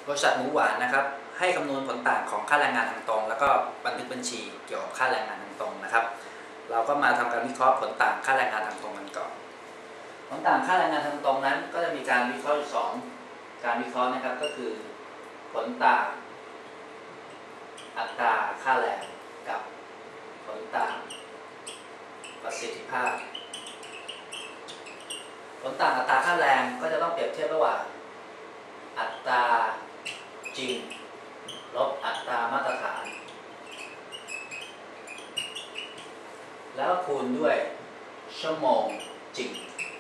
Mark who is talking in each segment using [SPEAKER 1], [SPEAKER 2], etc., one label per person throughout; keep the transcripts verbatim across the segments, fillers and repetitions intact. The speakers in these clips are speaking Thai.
[SPEAKER 1] บริษัทหมูหวานนะครับให้คำนวณผลต่างของค่าแรงงานทางตรงแล้วก็บันทึกบัญชีเกี่ยวกับค่าแรงงานทางตรงนะครับเราก็มาทำการวิเคราะห์ผลต่างค่าแรงงานทางตรงกันก่อนผลต่างค่าแรงงานทางตรงนั้นก็จะมีการวิเคราะห์อยู่สองการวิเคราะห์นะครับก็คือผลต่างอัตราค่าแรงกับผลต่างประสิทธิภาพผลต่างอัตราค่าแรงก็จะต้องเปรียบเทียบระหว่างอัตราจริงลบอัตรามาตรฐานแล้วคูณด้วยชั่วโมงจริง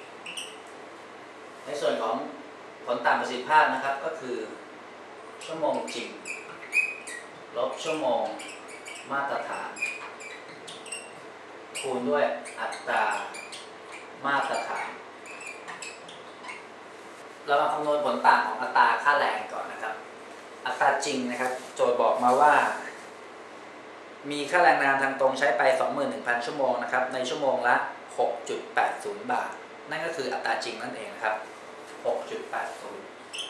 [SPEAKER 1] ในส่วนของผลต่างประสิทธิภาพนะครับก็คือชั่วโมงจริงลบชั่วโมงมาตรฐานคูณด้วยอัตรามาตรฐานเรามาคำนวณผลต่างของอัตราค่าแรงก่อนนะครับอัตราจริงนะครับโจทย์บอกมาว่ามีค่าแรงงานทางตรงใช้ไป สองหมื่นหนึ่งพัน ชั่วโมงนะครับในชั่วโมงละ หกจุดแปดศูนย์ บาทนั่นก็คืออัตราจริงนั่นเองนะครับ หกจุดแปดศูนย์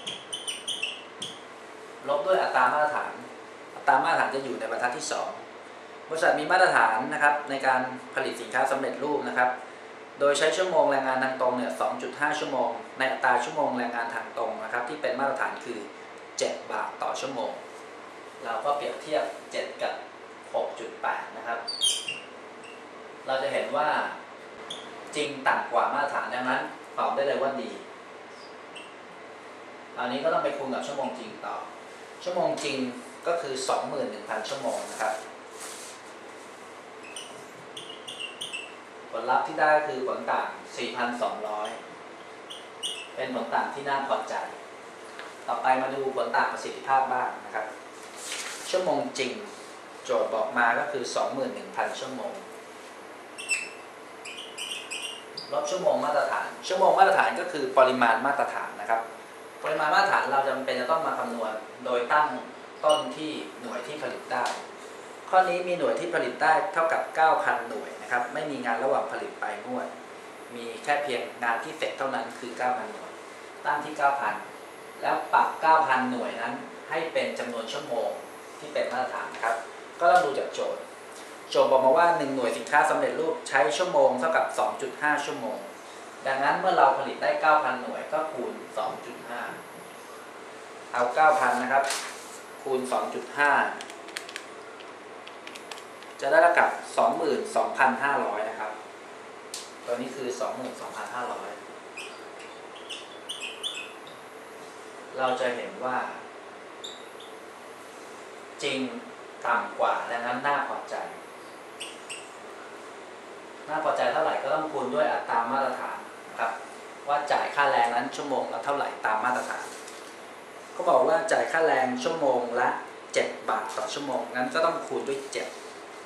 [SPEAKER 1] ลบด้วยอัตรามาตรฐานอัตรามาตรฐานจะอยู่ในบรรทัดที่สองบริษัทมีมาตรฐานนะครับในการผลิตสินค้าสำเร็จรูปนะครับโดยใช้ชั่วโมงแรงงานทางตรงเนี่ย สองจุดห้า ชั่วโมงในอัตราชั่วโมงแรงงานทางตรงนะครับที่เป็นมาตรฐานคือเจ็ดบาทต่อชั่วโมงเราก็เปรียบเทียบเจ็ดกับ หกจุดแปด นะครับเราจะเห็นว่าจริงต่ำกว่ามาตรฐานดังนั้นตอบได้เลยว่าดีอันนี้ก็ต้องไปคูณกับชั่วโมงจริงต่อชั่วโมงจริงก็คือ สองหมื่นหนึ่งพัน ชั่วโมงนะครับผลลัพธ์ที่ได้คือผลต่าง สี่พันสองร้อย เป็นผลต่างที่น่าพอใจต่อไปมาดูผลต่างประสิทธิภาพบ้างนะครับชั่วโมงจริงโจทย์บอกมาก็คือ สองหมื่นหนึ่งพัน ชั่วโมงลบชั่วโมงมาตรฐานชั่วโมงมาตรฐานก็คือปริมาณมาตรฐานนะครับปริมาณมาตรฐานเราจำเป็นจะต้องมาคำนวณโดยตั้งต้นที่หน่วยที่ผลิตได้ข้อนี้มีหน่วยที่ผลิตได้เท่ากับ เก้าพัน หน่วยนะครับไม่มีงานระหว่างผลิตไปงวดมีแค่เพียงงานที่เสร็จเท่านั้นคือ เก้าพัน หน่วยตั้งที่ เก้าพัน แล้วปรับ เก้าพัน หน่วยนั้นให้เป็นจำนวนชั่วโมงที่เป็นมาตรฐานนะครับก็ต้องดูจากโจทย์โจทย์บอกมาว่าหนึ่งหน่วยสินค้าสำเร็จรูปใช้ชั่วโมงเท่ากับ สองจุดห้า ชั่วโมงดังนั้นเมื่อเราผลิตได้ เก้าพัน หน่วยก็คูณ สองจุดห้า เอา เก้าพัน นะครับคูณ สองจุดห้า จะได้เท่ากับ สองหมื่นสองพันห้าร้อย นะครับตัวนี้คือ สองหมื่นสองพันห้าร้อย เราจะเห็นว่าจริงต่ำกว่าดังนั้นน่าพอใจน่าพอใจเท่าไหร่ก็ต้องคูณด้วยอัตรามาตรฐานนะครับว่าจ่ายค่าแรงนั้นชั่วโมงละเท่าไหร่ตามมาตรฐานเขาบอกว่าจ่ายค่าแรงชั่วโมงละเจ็ดบาทต่อชั่วโมงงั้นก็ต้องคูณด้วยเจ็ด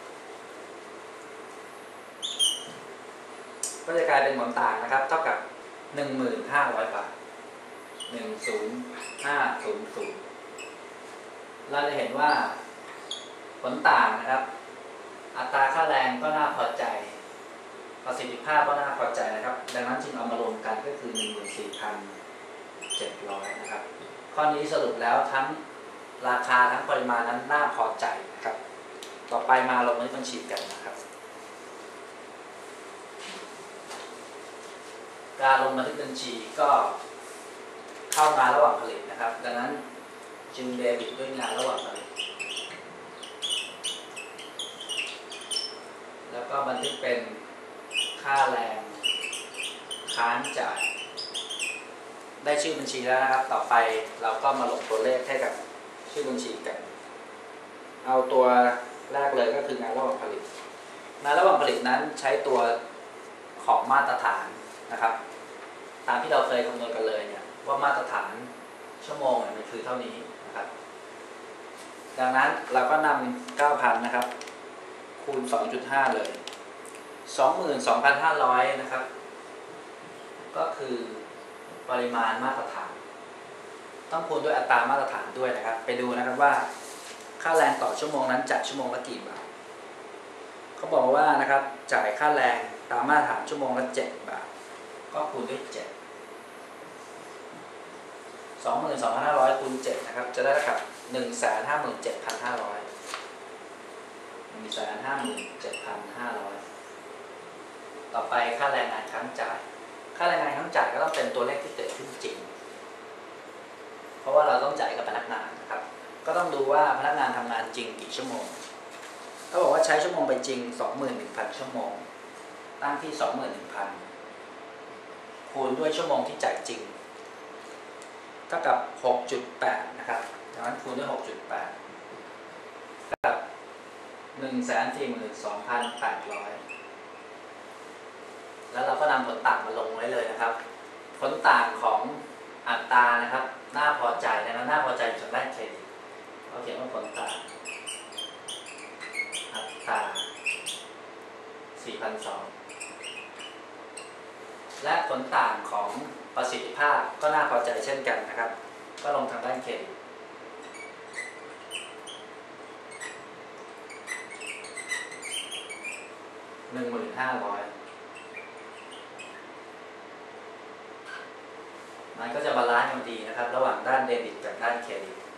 [SPEAKER 1] ก็จะกลายเป็นผลต่างนะครับเท่ากับ หนึ่งหมื่นห้าร้อย บาท หนึ่งพันห้าร้อย เราจะเห็นว่าผลต่างนะครับอัตราค่าแรงก็น่าพอใจประสิทธิภาพก็น่าพอใจนะครับดังนั้นจึงเอามารวมกันก็คือ หนึ่งหมื่นสี่พันเจ็ดร้อย นะครับข้อนี้สรุปแล้วทั้งราคาทั้งปริมาณนั้นน่าพอใจนะครับต่อไปมาลงในบัญชีกันนะครับการลงบันทึกบัญชีก็เข้างานระหว่างผลิตนะครับดังนั้นจึงเดบิตด้วยงานระหว่างผลิตแล้วก็บันทึกเป็นค่าแรงค้างจ่ายได้ชื่อบัญชีแล้วนะครับต่อไปเราก็มาลงตัวเลขให้กับชื่อบัญชีกันเอาตัวแรกเลยก็คืองานระหว่างผลิตงานระหว่างผลิตนั้นใช้ตัวของมาตรฐานนะครับตามที่เราเคยคำนวณกันเลยเนี่ยว่ามาตรฐานชั่วโมงเนี่ยมันคือเท่านี้นะครับดังนั้นเราก็นำ เก้าพัน นะครับคูณ สองจุดห้า เลย สองหมื่นสองพันห้าร้อย นะครับก็คือปริมาณมาตรฐานต้องคูณด้วยอัตรามาตรฐานด้วยนะครับไปดูนะครับว่าค่าแรงต่อชั่วโมงนั้นจ่ายชั่วโมงละกี่บาทเขาบอกว่านะครับจ่ายค่าแรงตามมาตรฐานชั่วโมงละเจ็ดบาทก็คูณด้วยเจ็ดสองหมื่นสองพันห้าร้อยคูณเจ็ดนะครับจะได้เท่ากับ หนึ่งแสนห้าหมื่นเจ็ดพันห้าร้อย หนึ่งแสนห้าหมื่นเจ็ดพันห้าร้อย ต่อไปค่าแรงงานค้างจ่ายค่าแรงงานค้างจ่ายก็ต้องเป็นตัวเลขที่เกิดขึ้นจริงเพราะว่าเราต้องจ่ายกับพนักงานนะครับก็ต้องดูว่าพนักงานทำงานจริงกี่ชั่วโมงถ้าบอกว่าใช้ชั่วโมงไปจริง สองหมื่นหนึ่งพัน ชั่วโมงตั้งที่ สองหมื่นหนึ่งพัน คูณด้วยชั่วโมงที่จ่ายจริงเท่ากับ หกจุดแปด นะครับดังนั้นคูณด้วย หกจุดแปด เท่ากับ หนึ่งแสนสี่หมื่นสองพันแปดร้อย แล้วเราก็นำผลต่างมาลงไว้เลยนะครับผลต่างของอัตรานะครับน่าพอใจนะครับน่าพอใจอยู่ทางด้านเครดิตเราเขียนว่าผลต่างอัตรา สี่พันสองร้อย และผลต่างของประสิทธิภาพก็น่าพอใจเช่นกันนะครับก็ลงทางด้านเครดิต หนึ่งหมื่นห้าร้อย มันก็จะบาลานซ์กันดีนะครับระหว่างด้านเดบิตกับด้านเครดิต